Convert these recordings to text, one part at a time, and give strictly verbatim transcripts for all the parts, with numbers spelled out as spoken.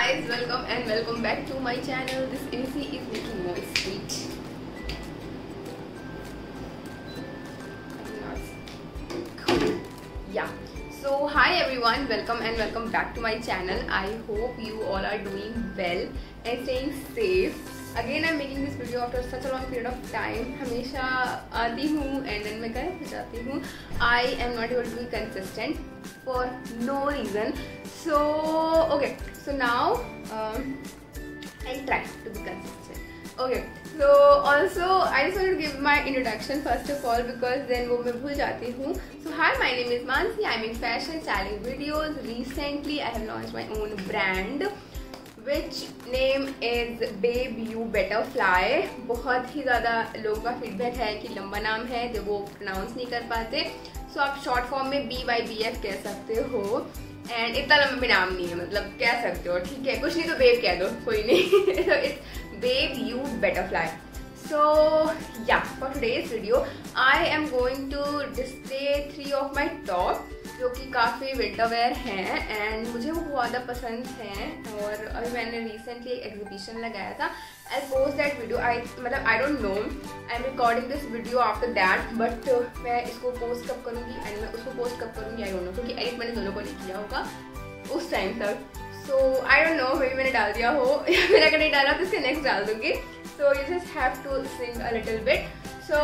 guys, welcome and welcome back to my channel. This A C is making noise. Sweet. Cool. Yeah. So hi everyone, welcome and welcome back to my channel. I hope you all are doing well and staying safe. Again I'm making this video after such a long period of time. हमेशा आती हूँ and then मैं गायब हो जाती हूँ. I am not able to be consistent for no reason. So okay, so now um, I'll try to be consistent. Okay, so also I just want to give my introduction first of all because then वो मैं भूल जाती हूँ. So hi, my name is Mansi. I make fashion styling videos. Recently I have launched my own brand, which name is Babe You Better Fly. बहुत ही ज़्यादा लोगों का feedback है कि लंबा नाम है जो वो प्रोनाउंस नहीं कर पाते. So आप शॉर्ट फॉर्म में बी वाई बी एफ कह सकते हो. एंड इतना लंबा भी नाम नहीं है, मतलब कह सकते हो, ठीक है, कुछ नहीं तो बेब कह दो, कोई नहीं. So it's Babe You Better Fly. So yeah, for today's video I am going to display three of my top जो कि काफ़ी विंटर वेयर हैं एंड मुझे वो बहुत ज़्यादा पसंद हैं. और अभी मैंने रिसेंटली एक एग्जीबिशन लगाया था. I post that video. I मतलब I don't know, I am recording this video after that, but मैं इसको पोस्ट कब करूँगी एंड मैं उसको पोस्ट कब करूँगी आई डोंट नो, क्योंकि एडिट मैंने दोनों को नहीं किया होगा उस टाइम तक. सो आई डोंट नो, मे मैंने डाल दिया हो या फिर अगर नहीं डाला तो इसके नेक्स्ट डाल दूँगी. So you just have to sing a little bit. So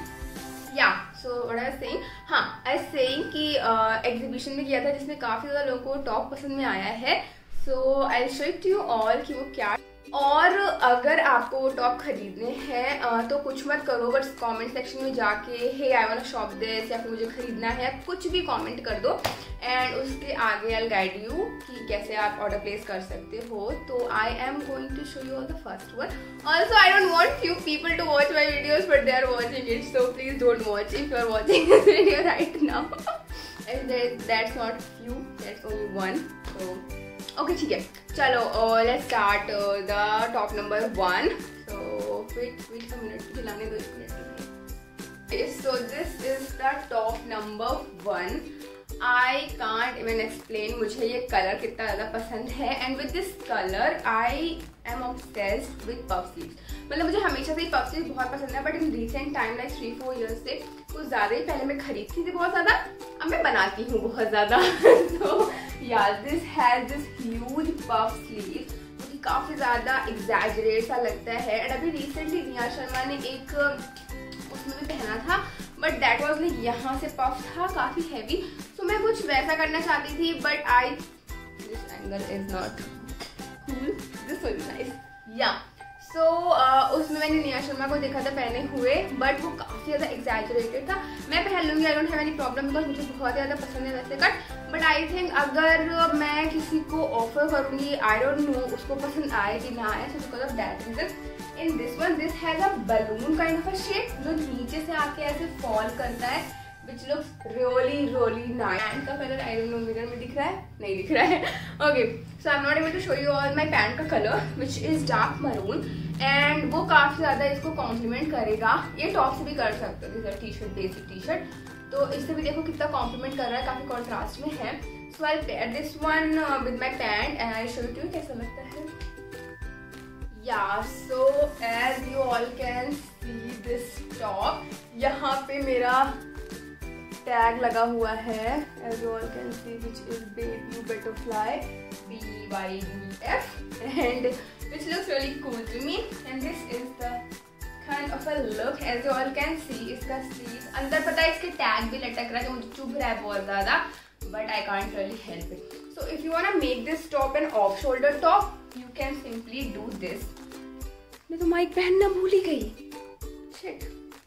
yeah so what I was saying, हाँ आई वाज सेइंग कि एग्जीबिशन में किया था जिसमें काफ़ी ज़्यादा लोगों को टॉप पसंद में आया है. So I will show it to you all कि वो क्या. और अगर आपको वो टॉप खरीदने हैं तो कुछ मत करो, बट कमेंट सेक्शन में जाके hey I want to shop this या फिर मुझे खरीदना है कुछ भी कमेंट कर दो एंड उसके आगे आई विल गाइड यू कि कैसे आप ऑर्डर प्लेस कर सकते हो. तो I am going to show you all the first one. Also I don't want few people to watch my videos but they are watching it, so please don't watch if you are watching this video right now. That's not few, that's only one. So okay ठीक है, चलो let's start the top number one. So wait wait a minute, खिलाने दो एक minute. So this is the top number one. I can't even explain मुझे ये colour कितना ज़्यादा पसंद है and with this colour I am obsessed with puff sleeves. मतलब मुझे हमेशा से ही पफ स्लीव्स बहुत पसंद है, but in recent time like three four years से कुछ ज़्यादा ही. पहले मैं खरीदती थी बहुत ज़्यादा, अब मैं बनाती हूँ बहुत ज़्यादा. तो yeah this has this huge puff sleeves जो कि काफ़ी ज़्यादा एग्जैजरेट सा लगता है. एंड अभी रिसेंटली निया शर्मा ने एक उसमें भी पहना था, बट दैट वॉज लाइक यहाँ से पफ था, काफ़ी हैवी. सो मैं कुछ वैसा करना चाहती थी, but I this angle is not cool, this was nice. Yeah so उसमें मैंने निया शर्मा को देखा था पहने हुए, बट वो काफ़ी ज़्यादा एग्जैजरेटेड था. मैं पहन लूँगी, I don't have any problem because मुझे बहुत ज़्यादा पसंद है वैसे कट. बट आई थिंक अगर मैं किसी को ऑफर करूँगी, आई डोंट नो उसको पसंद आए कि ना आए. So because of that reason in this one this has a balloon kind of a shape जो नीचे से आके ऐसे फॉल करता है, which looks really really nice. Pant का colour I don't know mirror में दिख रहा है, नहीं दिख रहा है. Okay, so I am not able to show you all my pant का colour which is dark maroon and वो काफ़ी ज़्यादा इसको कॉम्प्लीमेंट करेगा. ये टॉप से भी कर सकते हो, this T shirt, basic T shirt, तो इससे भी देखो कितना कॉम्प्लीमेंट कर रहा है, काफ़ी कॉन्ट्रास्ट में है. So I pair this one with my pant and I show you कैसा लगता है. Yeah so as you all can see this top, यहाँ पे मेरा टैग लगा हुआ है as you all can see, which is Babe You Better Fly, B Y B F, and which looks really cool to me. And this is the kind of a look as you all can see. इसका sleeve अंदर पता है इसके tag भी लटक रहा है जो मुझे चुभ रहा है बहुत ज़्यादा, but I can't really help it. So if you wanna make this top an off shoulder top, you can simply do this. मैं तो माइक पहनना भूल ही गई. Shit.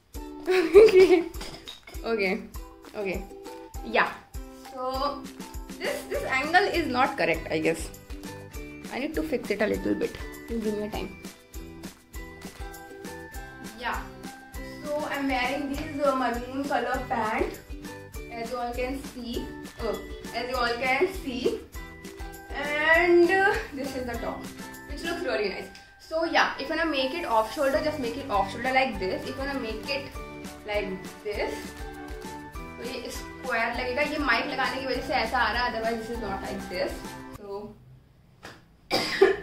Okay. Okay, yeah, so this this angle is not correct, I guess. I need to fix it a little bit. Please give me a time. Yeah, so I'm wearing this uh, maroon color pant, as you all can see. Oh, as you all can see, and uh, this is the top, which looks really nice. So yeah, if you wanna make it off shoulder, just make it off shoulder like this. If you wanna make it like this, तो ये square लगेगा. ये mic लगाने की वजह से ऐसा आ रहा है, otherwise this is not like this. So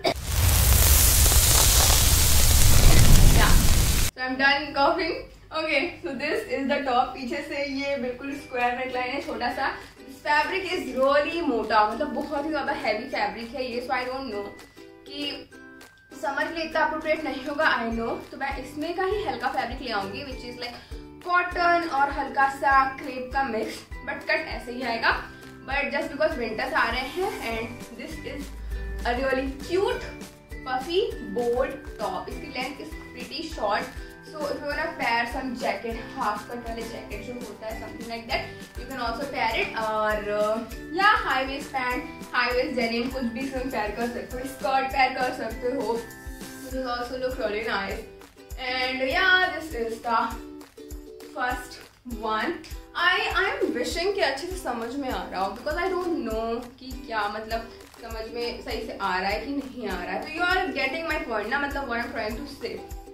I'm done coughing. Okay, so this is the top. पीछे से ये बिल्कुल स्क्वायर नेकलाइन है, छोटा सा. फैब्रिक इज रियली मोटा, मतलब बहुत ही ज्यादा हैवी फैब्रिक है ये. सो आई डोंट नो कि समर के लिए इतना अप्रोप्रिएट नहीं होगा, आई नो. तो मैं इसमें का ही हल्का फैब्रिक ले आऊंगी विच इज लाइक कॉटन और हल्का सा क्रेप का मिक्स, बट कट ऐसे ही आएगा. बट जस्ट बिकॉज विंटर्स आ रहे हैं and this is a really cute puffy bold top. इसकी length is pretty short, so if you want to pair some jacket, half cut वाले jacket जो होता है something like that, you can also pair it. और yeah high waist pant, high waist denim, कुछ भी इसमें pair कर सकते हो. स्कर्ट पेयर कर सकते हो, this is also look really nice. And yeah this is the first one. I I am wishing कि अच्छे से समझ में आ रहा हो, बिकॉज आई डोंट नो कि क्या मतलब समझ में सही से आ रहा है कि नहीं आ रहा है. तो you are getting my point ना, मतलब what I am trying to say.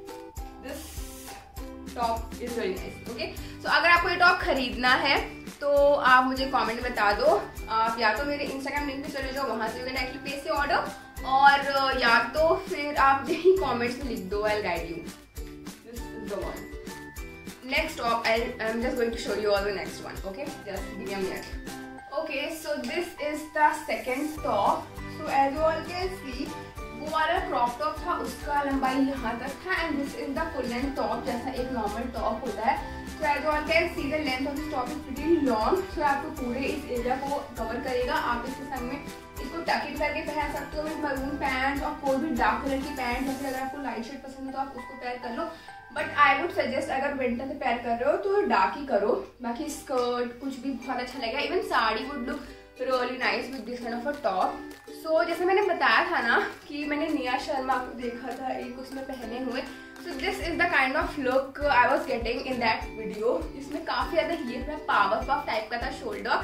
This top is very nice. Okay, so अगर आपको ये टॉप खरीदना है तो आप मुझे कमेंट में बता दो. आप या तो मेरे इंस्टाग्राम लिंक पे चले जाओ, वहां से you can actually place your order, और या तो फिर आप यही कमेंट्स में लिख दो, I will guide you. This is the one. Next top, I'll, I'm just going to show you all the next one. Okay, just give me a minute. Okay, so this is the second top. So as you all can see, वो वाला crop top था, उसका लंबाई यहाँ तक था, and this is the full length top, जैसा एक नॉर्मल टॉप होता है. So as you all can see, the length of this top is pretty long. So आपको पूरे इस एरिया को कवर करेगा. आप इसके संग में इसको टक इन करके पहन सकते हो विद मरून पैंट, और कोई भी डार्क कलर की पैंट, जैसे अगर आपको लाइट शेड पसंद है तो आप उसको पेयर कर लो. बट आई वुड सजेस्ट अगर विंटर से पेयर कर रहे हो तो डार्क ही करो. बाकी स्कर्ट कुछ भी बहुत अच्छा लगेगा. Even sari would look really nice with this kind of a top. So जैसे मैंने बताया था ना कि मैंने निया शर्मा को देखा था एक उसमें पहने हुए. So this is the kind of look I was getting in that video. इसमें काफी ज्यादा ये थोड़ा पावर पफ टाइप का था शोल्डर,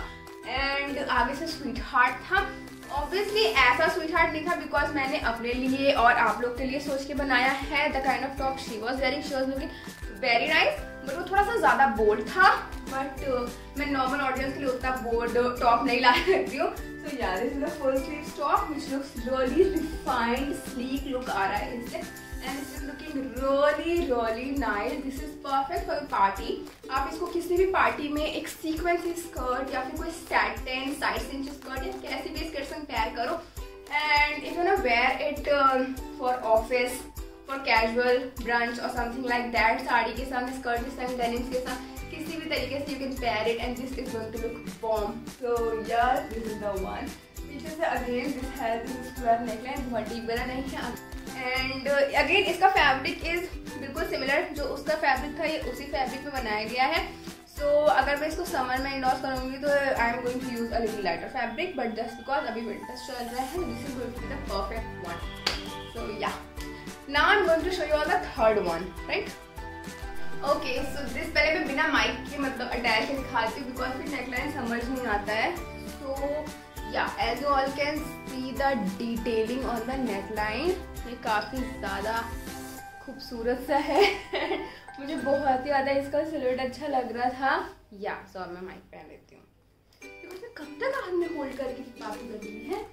एंड आगे से स्वीट हार्ट था. ऑब्वियसली ऐसा स्वीट हार्ट नहीं था बिकॉज मैंने अपने लिए और आप लोग के लिए सोच के बनाया है. The kind of top she was very she was looking very nice, but वो थोड़ा सा ज्यादा बोल्ड था. बट uh, मैं नॉर्मल ऑडियंस के लिए उतना बोल्ड टॉप नहीं ला सकती हूँ. So yeah this is the full sleeve top which looks really refined sleek look आ रहा है इससे, and this is looking really really nice. This is perfect for party. आप इसको किसी भी पार्टी में एक सीक्वेंसी स्कर्ट या फिर कोई सैटिन साइड इंच स्कर्ट या कैसी भी स्कर्ट संग पेयर करो, एंड इफ यू ना wear it for office, for casual brunch और समथिंग लाइक दैट, साड़ी के संग, स्कर्ट के संग, डेनिम्स के संग, किसी भी तरीके से you can pair it, and this is going to look bomb. So यार दिस इज द वन. पीछे से again this has this square neckline, बहुत डीप वाला नहीं है. एंड अगेन इसका फैब्रिक इज बिल्कुल सिमिलर, जो उसका फैब्रिक था ये उसी फैब्रिक में बनाया गया है. सो so, अगर मैं इसको समर में इंडोर्स करूंगी तो I am going to use a little lighter fabric, but just because अभी विंटर्स चल रहा है, this is going to be the perfect one. So yeah now I am going to show you all the third one, right. Okay, so this पहले मैं बिना mic के मतलब attach के दिखाती हूँ बिकॉज फिर नेकलाइन समझ नहीं आता है. So yeah as you all can see the detailing on the neckline, ये काफ़ी ज़्यादा खूबसूरत सा है. मुझे बहुत ही ज़्यादा इसका सिलुएट अच्छा लग रहा था. या सो अब मैं माइक पहन लेती हूँ क्योंकि कब तक हाथ में होल्ड करके बातें करनी है.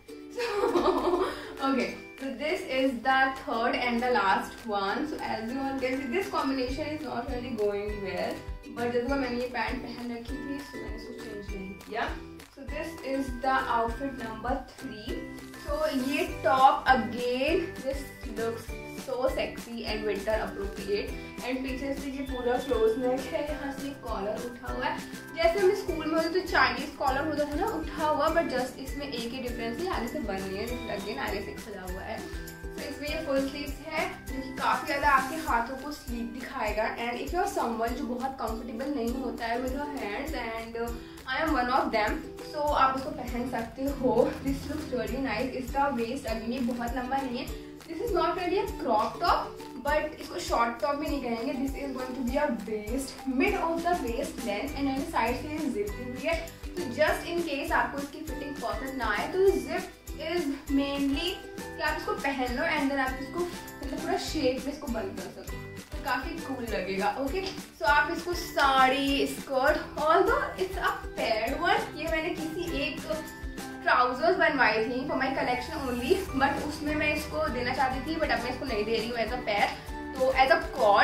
Okay, so this is the third and the last one. So as you all can see, this combination is not really going well. But जब मैंने ये पैंट पहन रखी थी so मैंने इसको चेंज नहीं किया. So this is the outfit number three. So ये top again this looks so sexy and winter appropriate. And पीछे से ये पूरा क्लोज नेक है, यहाँ से कॉलर उठा हुआ है जैसे हम स्कूल में होते तो चाइनीज कॉलर होता था ना उठा हुआ, बट जस्ट इसमें एक ही डिफरेंस है, आगे से बन नहीं है, अगेन आगे से खुला हुआ है. तो इसमें ये फुल स्लीव्स है जो कि काफ़ी ज़्यादा आपके हाथों को स्लीव दिखाएगा. And if you are someone जो बहुत कंफर्टेबल नहीं होता है with your hands, and I am one of them, so आप उसको पहन सकते हो. This looks really nice. इसका वेस्ट अगेन ये बहुत लंबा नहीं है. This is not really a crop top, but इसको शॉर्ट टॉप भी नहीं कहेंगे. This is going to be a waist mid of the waist length, and and side से जिप दी हुई है. तो जस्ट इन केस आपको इसकी फिटिंग परफेक्ट ना आए तो जिप इज मेनली कि आप इसको पहन लो एंड देन आप इसको मतलब पूरा शेप में इसको बंद कर सको, तो काफी कूल लगेगा. ओके, सो आप इसको sari, skirt, although it's a paired one. ये मैंने किसी एक ट्राउजर्स बनवाई थी for my collection only, but उसमें मैं इसको देना चाहती थी, बट अब मैं इसको नहीं दे रही हूँ एज अ पेयर, तो as a cord.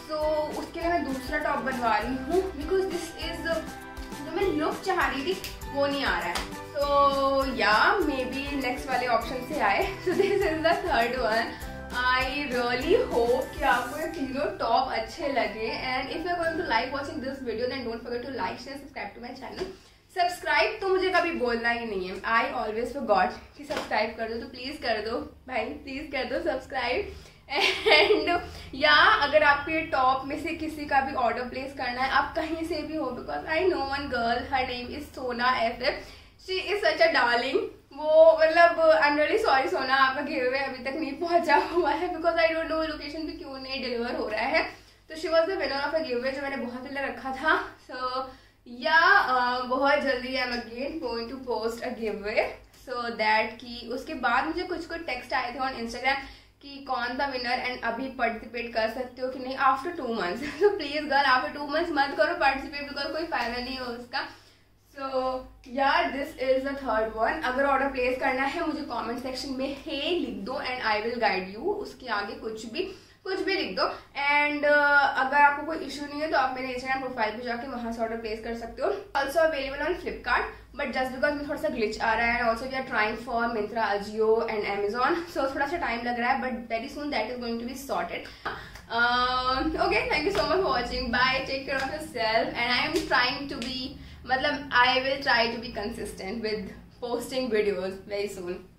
So so, उसके लिए मैं दूसरा टॉप बनवा रही हूँ बिकॉज दिस इज जो मैं लुक चाह रही थी वो नहीं आ रहा है. So yeah maybe next वाले ऑप्शन से आए. So this is the third one. I really hope कि आपको ये तीनों टॉप अच्छे लगे. And if you are going to like watching this video then don't forget to like share subscribe to my channel. Subscribe तो मुझे कभी बोलना ही नहीं है. आई ऑलवेज फॉरगॉट कि सब्सक्राइब कर दो, तो प्लीज़ कर दो भाई, प्लीज़ कर दो सब्सक्राइब. एंड या अगर आपको ये टॉप में से किसी का भी ऑर्डर प्लेस करना है, आप कहीं से भी हो, because I know one girl, her name is Sona F F. She is such a darling. वो मतलब आई एम रियली सॉरी सोना, आपका गिव अवे अभी तक नहीं पहुंचा हुआ है because I don't know location पे क्यों नहीं डिलीवर हो रहा है. तो she was the winner of a giveaway जो मैंने बहुत पहले रखा था. सो या बहुत जल्दी I am again going to post a giveaway so that कि उसके बाद मुझे कुछ कुछ टेक्स्ट आए थे ऑन इंस्टाग्राम कि कौन था विनर एंड अभी पार्टिसिपेट कर सकते हो कि नहीं आफ्टर टू मंथ्स. तो please girl after two months मत करो पार्टिसिपेट बिकॉज कोई फायदा नहीं है उसका. सो यार this is the third one. अगर ऑर्डर प्लेस करना है मुझे कमेंट सेक्शन में हे लिख दो and I will guide you. उसके आगे कुछ भी कुछ भी लिख दो. एंड uh, अगर आपको कोई इशू नहीं है तो आप मेरे इंस्टाग्राम प्रोफाइल पे जाके वहां से ऑर्डर प्लेस कर सकते हो. Also available on Flipkart but just because में थोड़ा सा ग्लिच आ रहा है. Also we are trying for Myntra, Ajio and Amazon. So थोड़ा सा टाइम लग रहा है but very soon that is going to be sorted. Okay, thank you so much for watching. Bye, take care of yourself. And I am trying to be मतलब I will try to be consistent with posting videos very soon.